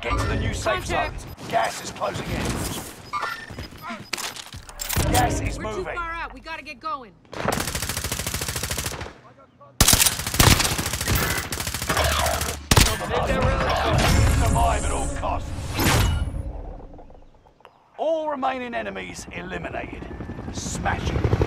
Get to the new safe zone. Contact. Gas is closing in. Gas is We're too moving. far out. We gotta get going. Survive at all costs. All remaining enemies eliminated. Smash it.